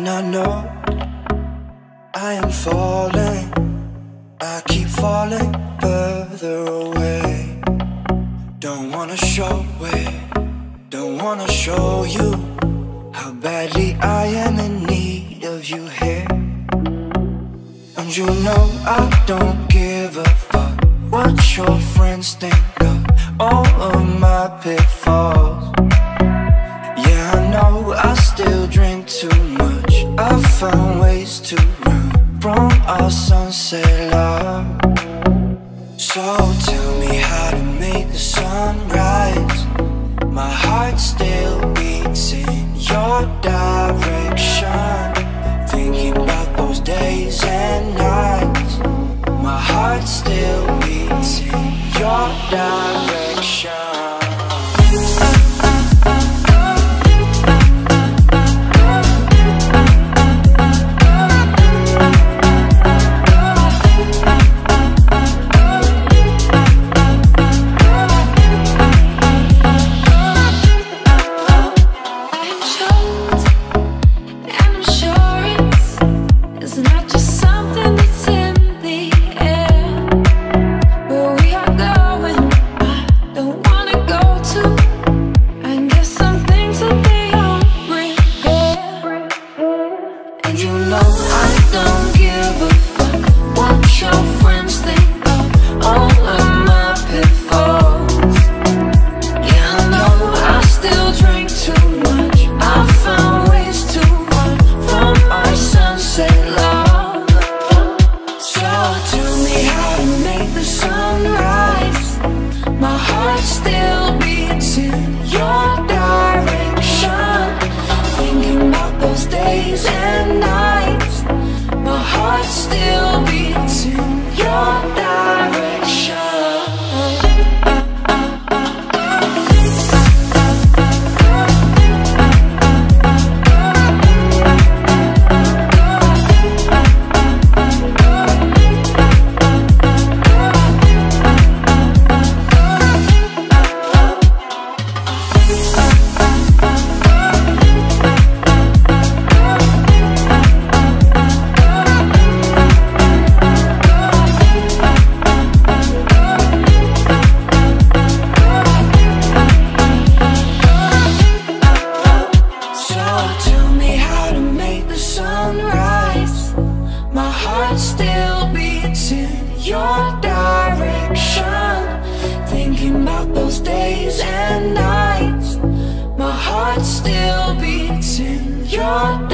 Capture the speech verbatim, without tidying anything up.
I know I am falling, I keep falling further away. Don't wanna show it, don't wanna show you how badly I am in need of you here. And you know I don't give a fuck what your friends think of all of my pitfalls. Yeah, I know I still drink too much, I found ways to run from our sunset love. So tell me how to make the sun rise. My heart still beats in your direction, thinking about those days and nights. My heart still beats in your direction. Still beats in your